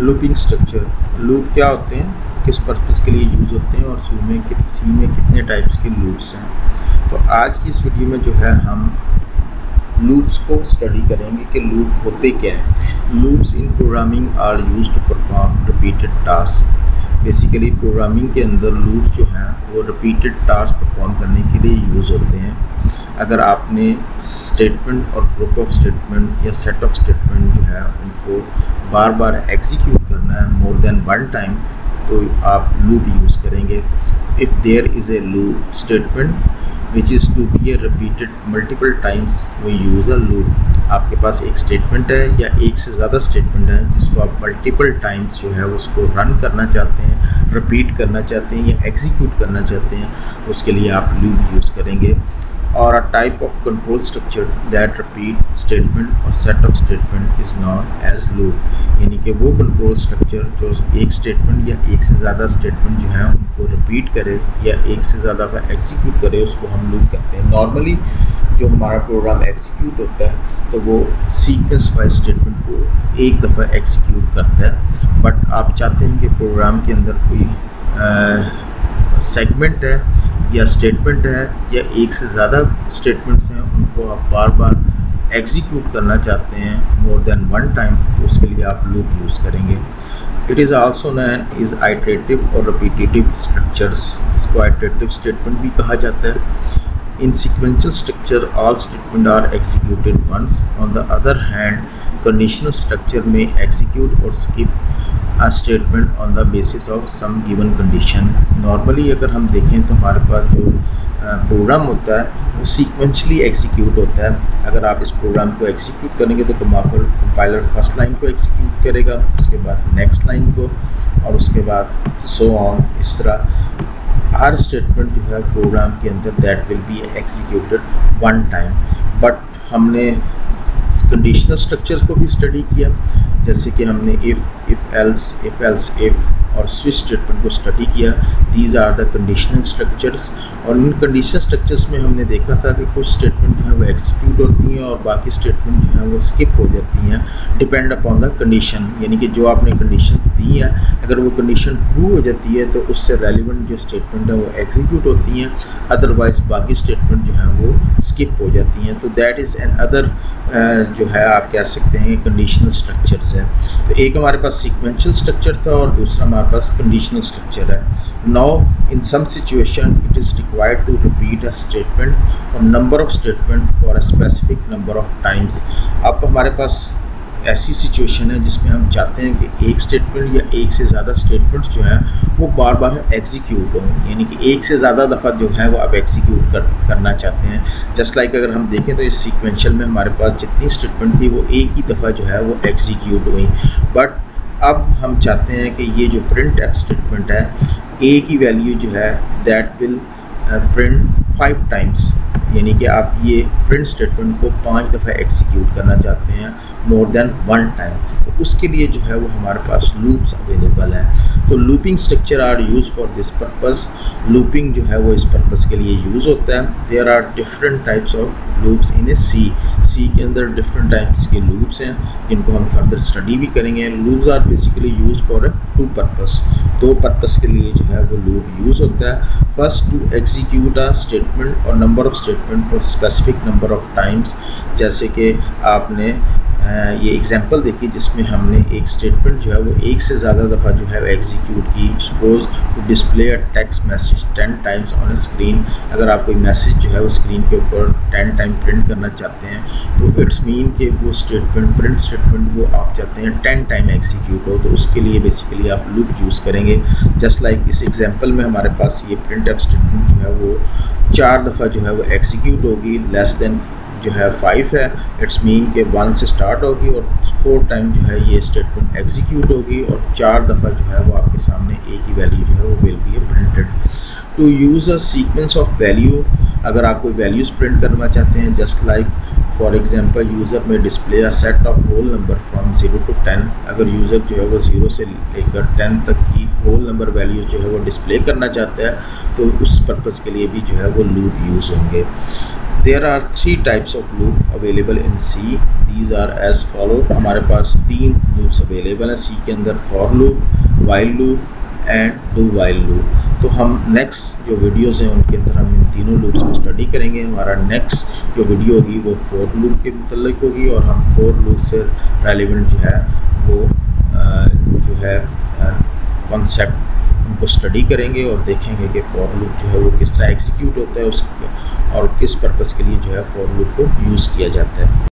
Looping structure, loop क्या होते हैं, किस पर्पज़ के लिए यूज़ होते हैं और सी में कितने टाइप्स के लूप्स हैं। तो आज की इस वीडियो में जो है हम लूप्स को स्टडी करेंगे कि लूप होते क्या हैं। Loops in programming are used to perform repeated task. Basically programming के अंदर लूप्स जो हैं वो रिपीटेड टास्क परफॉर्म करने के लिए यूज़ होते हैं। अगर आपने स्टेटमेंट और ग्रुप ऑफ स्टेटमेंट या सेट ऑफ स्टेटमेंट जो है उनको बार बार एग्जीक्यूट करना है मोर देन वन टाइम, तो आप लूप यूज़ करेंगे। If there is a loop statement which is to be repeated multiple times, we use a loop। आपके पास एक स्टेटमेंट है या एक से ज़्यादा स्टेटमेंट है जिसको आप मल्टीपल टाइम्स जो है उसको रन करना चाहते हैं, रिपीट करना चाहते हैं या एग्जीक्यूट करना चाहते हैं, उसके लिए आप लूप यूज़ करेंगे। और a type of control structure that repeat statement or set of statement is known as loop. यानी कि वो कंट्रोल स्ट्रक्चर जो एक स्टेटमेंट या एक से ज़्यादा स्टेटमेंट जो है उनको रिपीट करे या एक से ज़्यादा का एग्जीक्यूट करे, उसको हम लूप कहते हैं। नॉर्मली जो हमारा प्रोग्राम एग्जीक्यूट होता है तो वो सीक्वेंस वाइज स्टेटमेंट को एक दफ़ा एग्जीक्यूट करता है, बट आप चाहते हैं कि प्रोग्राम के अंदर कोई सेगमेंट है या स्टेटमेंट है या एक से ज़्यादा स्टेटमेंट्स हैं, उनको आप बार बार एग्जीक्यूट करना चाहते हैं मोर देन वन टाइम, तो उसके लिए आप लूप यूज़ करेंगे। It is also known is iterative or repetitive structures. इसको आइटरेटिव स्टेटमेंट भी कहा जाता है। In sequential structure all statement are executed once. On the other hand conditional structure में execute or skip a statement on the basis of some given condition। Normally अगर हम देखें तो हमारे पास जो प्रोग्राम होता है वो सीक्वेंशली एग्जीक्यूट होता है। अगर आप इस प्रोग्राम को एग्जीक्यूट करेंगे तो कंपाइलर फर्स्ट लाइन को एग्जीक्यूट करेगा, उसके बाद नेक्स्ट लाइन को और उसके बाद सो ऑन। इस तरह हर स्टेटमेंट जो है प्रोग्राम के अंदर that will be executed one time. But हमने कंडीशनल स्ट्रक्चर्स को भी स्टडी किया, जैसे कि हमने इफ़ एल्स इफ़ और स्विच स्टेटमेंट को स्टडी किया। These are the conditional structures. और इन कंडीशनल स्ट्रक्चर्स में हमने देखा था कि कुछ स्टेटमेंट जो है वो एग्जीक्यूट होती हैं और बाकी स्टेटमेंट जो है वो स्किप हो जाती हैं, डिपेंड अपॉन द कंडीशन। यानी कि जो आपने कंडीशन दी है, अगर वो कंडीशन ट्रू हो जाती है तो उससे रेलिवेंट जो स्टेटमेंट है वो एग्जीक्यूट होती हैं, अदरवाइज बाकी स्टेटमेंट जो है वो स्किप हो जाती हैं। तो दैट इज़ एन अदर जो है आप कह सकते हैं कंडीशनल स्ट्रक्चर्स है। तो एक हमारे पास सीक्वेंशियल स्ट्रक्चर था और दूसरा हमारे पास कंडीशनल स्ट्रक्चर है। Now in some situation it is required to repeat a statement or number of statement for a specific number of times. अब हमारे पास ऐसी सिचुएशन है जिसमें हम चाहते हैं कि एक स्टेटमेंट या एक से ज़्यादा स्टेटमेंट्स जो हैं वो बार बार एग्जीक्यूट हों, यानी कि एक से ज़्यादा दफ़ा जो है वो आप एग्जीक्यूट करना चाहते हैं। जस्ट लाइक अगर हम देखें तो इस सीक्वेंशियल में हमारे पास जितनी स्टेटमेंट थी वो एक ही दफ़ा जो है वो एग्जीक्यूट हुई, बट अब हम चाहते हैं कि ये जो प्रिंट एफ स्टेटमेंट है, ए की वैल्यू जो है दैट विल प्रिंट 5 टाइम्स, यानी कि आप ये प्रिंट स्टेटमेंट को 5 दफ़ा एग्जीक्यूट करना चाहते हैं मोर देन वन टाइम, तो उसके लिए जो है वो हमारे पास लूप्स अवेलेबल है। तो looping structure are use for this purpose. Looping जो है वो इस पर्पस के लिए यूज़ होता है। There are different types of loops in a C के अंदर डिफरेंट टाइप्स के लूप्स हैं जिनको हम फर्दर स्टडी भी करेंगे। Loops are basically use for two purpose. दो पर्पस के लिए जो है वो लूप यूज़ होता है। First to execute a statement or number of statement for specific number of times. जैसे कि आपने ये एग्जांपल देखी जिसमें हमने एक स्टेटमेंट जो है वो एक से ज़्यादा दफ़ा जो है एग्जीक्यूट की। Suppose to display a text message 10 times on a screen. अगर आप कोई मैसेज जो है वो स्क्रीन के ऊपर 10 टाइम प्रिंट करना चाहते हैं तो इट्स मीन कि वो स्टेटमेंट प्रिंट स्टेटमेंट वो आप चाहते हैं 10 टाइम एग्जीक्यूट हो, तो उसके लिए बेसिकली आप लूप यूज़ करेंगे। जस्ट लाइक इस एग्जाम्पल में हमारे पास ये प्रिंट एफ स्टेटमेंट जो है वो 4 दफ़ा जो है वो एग्जीक्यूट होगी, लेस देन जो है 5 है, इट्स मीन के 1 से स्टार्ट होगी और 4 टाइम जो है ये स्टेटमेंट एग्जीक्यूट होगी और 4 दफ़ा जो है वो आपके सामने ए की वैल्यू जो है वो will be printed. To use a sequence of value, अगर आप कोई वैल्यूज़ प्रिंट करना चाहते हैं, just like for example user में display a set of whole number from 0 to 10। अगर यूज़र जो है वो 0 से लेकर 10 तक की होल नंबर वैल्यूज़ जो है वो डिस्प्ले करना चाहता है तो उस पर्पज़ के लिए भी जो है वो लूप यूज़ होंगे। There are 3 types of loop available in C, these are as follow. हमारे पास 3 लूप्स अवेलेबल हैं सी के अंदर, for loop, while loop and do while loop. तो हम नेक्स्ट जो वीडियोस हैं उनके अंदर हम इन तीनों लूप्स को स्टडी करेंगे। हमारा नेक्स्ट जो वीडियो होगी वो फॉर लूप के मुतल्लिक होगी और हम फॉर लूप से रेलिवेंट जो है वो जो है कॉन्सेप्ट उनको स्टडी करेंगे और देखेंगे कि फॉर लूप जो है वो किस तरह एग्जीक्यूट होता है उसके और किस पर्पस के लिए जो है फॉर लूप को यूज़ किया जाता है।